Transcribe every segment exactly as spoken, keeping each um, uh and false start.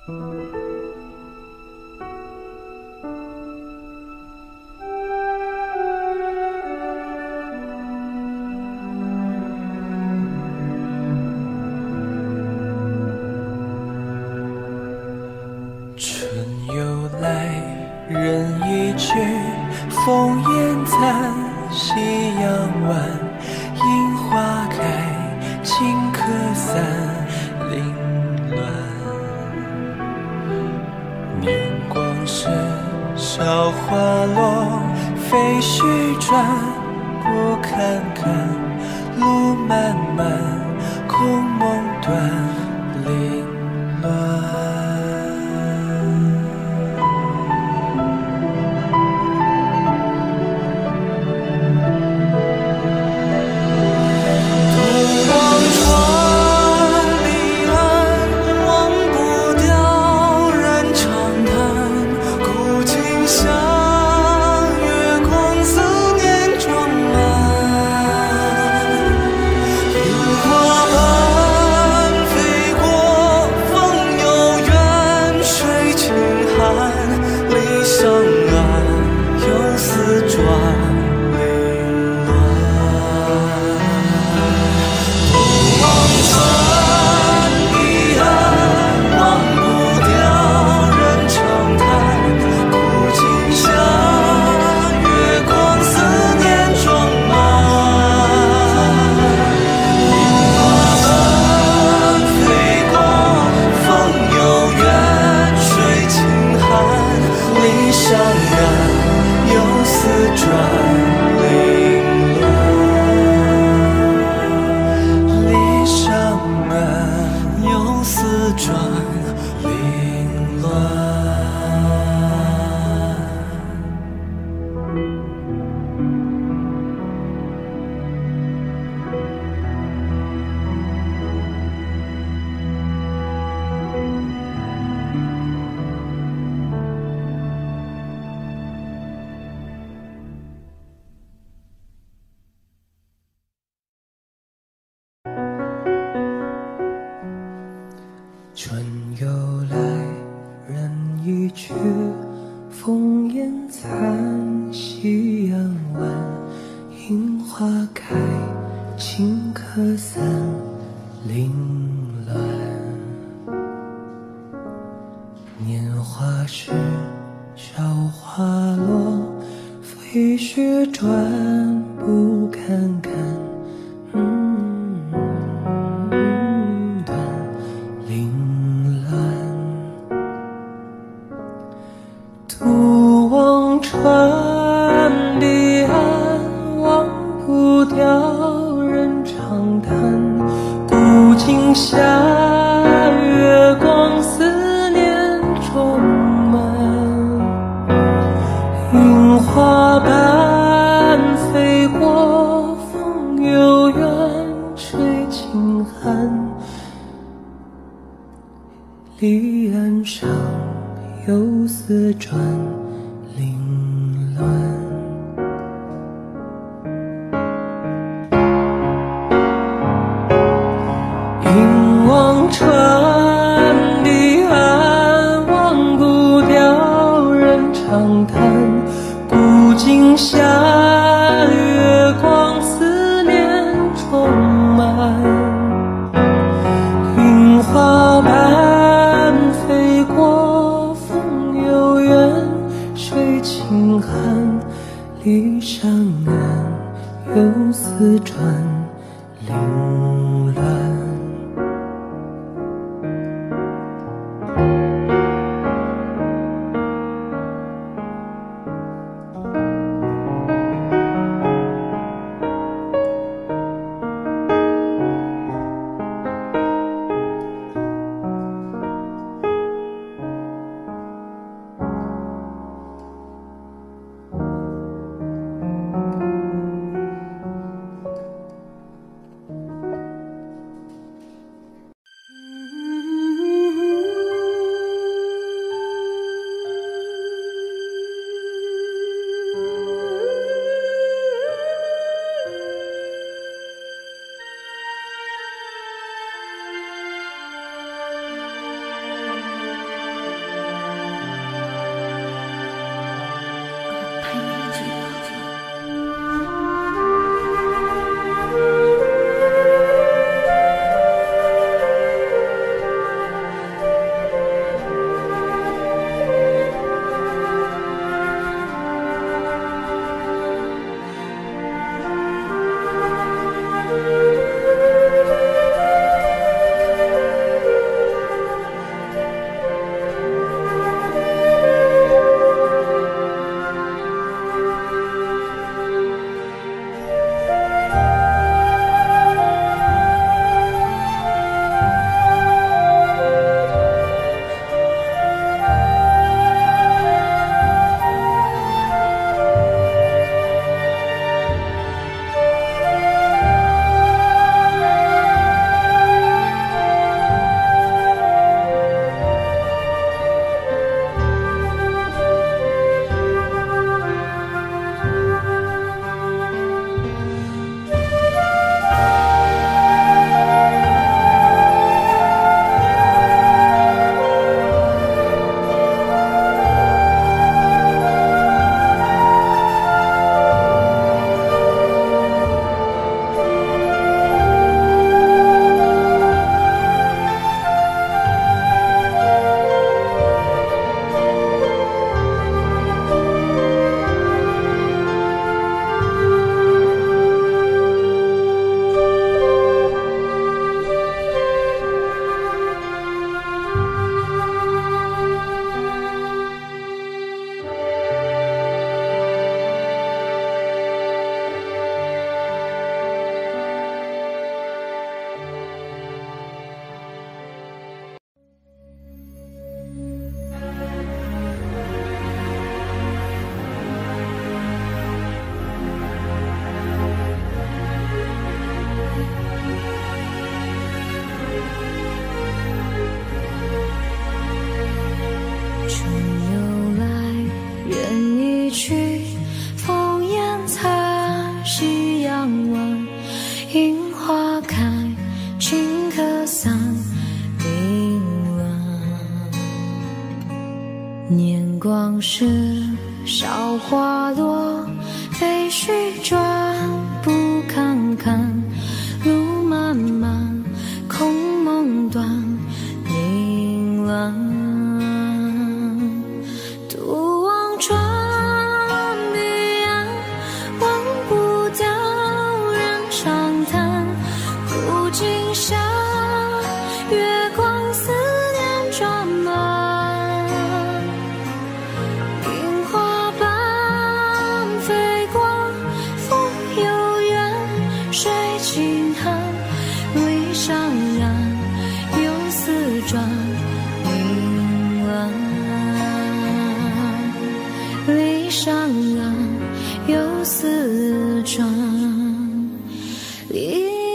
人已去，烽烟残，夕阳晚，樱花开，顷刻散，凌乱。年光逝，韶华落，废墟转，不堪看，路漫漫，空梦断，凌乱。 春又来，人已去，烽烟残，夕阳晚，樱花开，顷刻散，凌乱。年华逝，韶华落，飞絮转，不堪看。川彼岸，忘不掉人长叹。古今夏月光，思念充满。樱花瓣飞过，风悠远，吹轻寒。离岸上，游丝转。川彼岸，忘不掉人长叹。古今夏月光，思念充满。樱花瓣飞过，风悠远，水轻寒。离上岸，游丝转，凌乱。 花开，顷刻散，零乱。年光逝，韶华落，废墟转，不堪看。路漫漫，空梦断，凌乱。独望穿彼岸，忘不掉人长叹。古今下，月光思念转满。樱花瓣飞过，风悠远，水轻寒。离上岸，又思转，凌乱。离上岸，又思转，凌乱。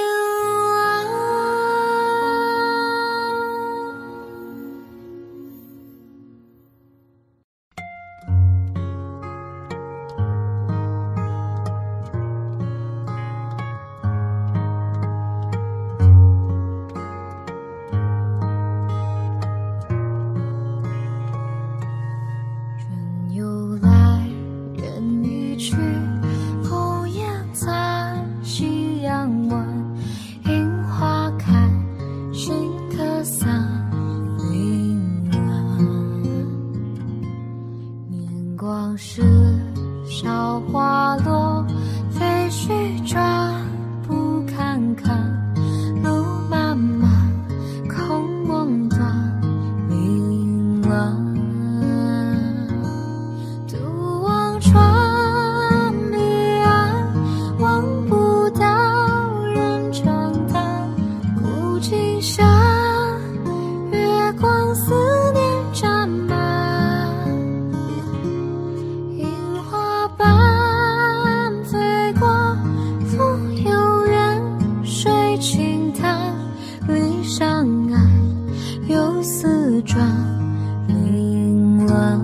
人又来，人已去，红颜残，夕阳晚。樱花开，顷刻散，凌乱。年光逝，韶华落，废墟转，不堪看。路漫漫，空梦断，凌乱。独望穿彼岸，忘不到人长叹。古今下，月光思念沾满。樱花瓣飞过，风悠远，水轻叹。离上岸，又思转，凌乱。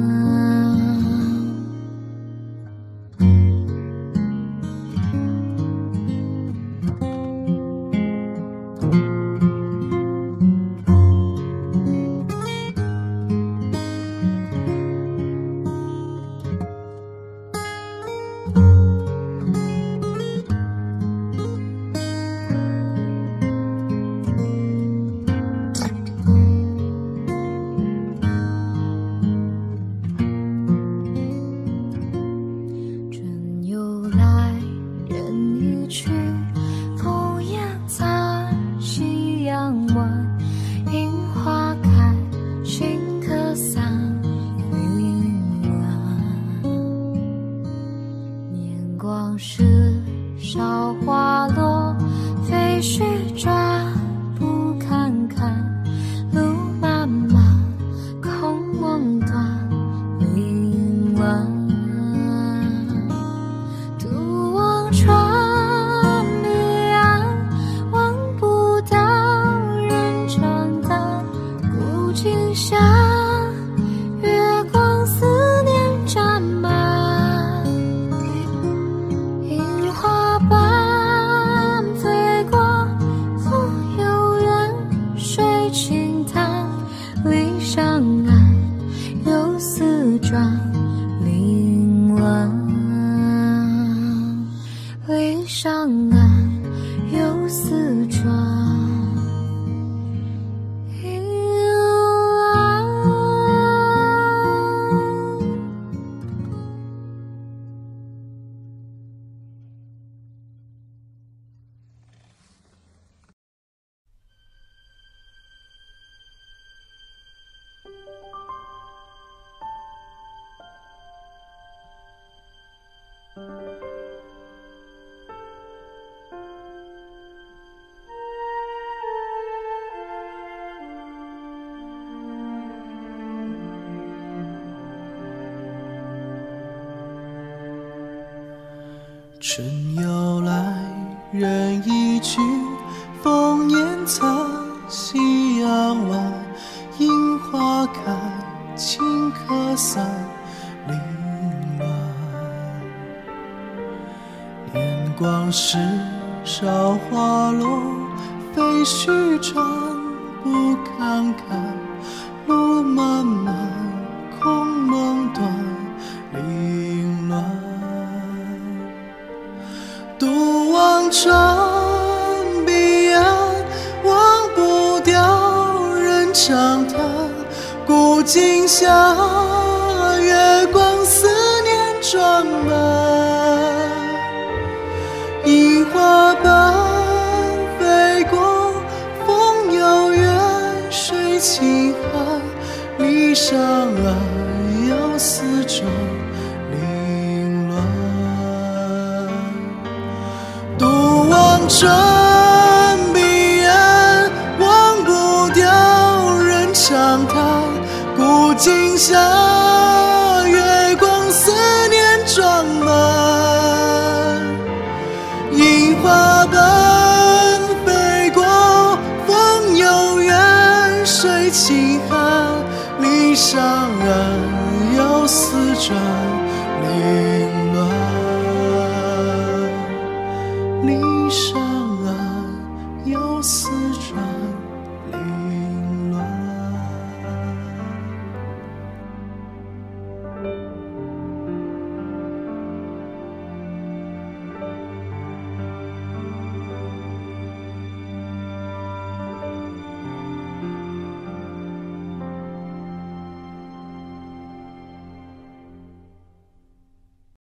春又来，人已去，红颜残，夕阳晚。樱花开，顷刻散，凌乱。年光逝，韶华落，废墟转，不堪看。路漫漫，空梦断，凌乱。独望穿彼岸，忘不到人长叹。古今下，月光思念沾满。樱花瓣飞过，风悠远，水轻叹。离上岸，又思转，凌乱。离上岸，又思转，凌乱。 春又来，人已去，风烟残，夕阳晚。樱花开，顷刻散，凌乱。年光逝， 韶华落，废墟转不看看，路漫漫，空梦断，凌乱。独望穿彼岸，忘不掉人长叹。古今下，月光思念装满。樱花般飞过，风悠远，水轻寒。离上岸，又四周凌乱。独望穿彼岸，忘不掉人长叹。古今下，月光思念装满。樱花般飞过，风悠远，水轻寒。离上岸，又四转。